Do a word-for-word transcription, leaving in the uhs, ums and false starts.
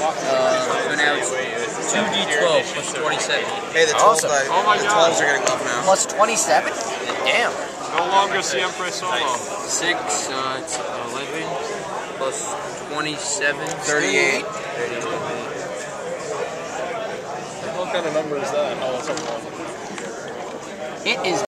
Uh, so now it's two D twelve plus twenty-seven. Hey, the twelves awesome. are, oh my the God. twelves are getting love now. Plus twenty-seven? Damn. No longer Siempre Solo. Six, uh, it's eleven plus twenty-seven. thirty-eight. thirty-eight. What kind of number is that? Oh, it's a one. It is